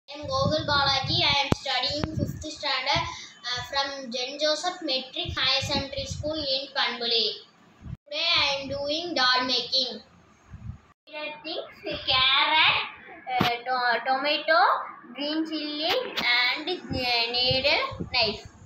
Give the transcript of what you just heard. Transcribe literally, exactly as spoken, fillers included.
I am Gogul Balaji. I am studying fifth standard uh, from Saint Joseph Matric Higher Secondary School in Panpoli. Today I am doing dal making. Here things: carrot, uh, to tomato, green chilli, and uh, need a knife.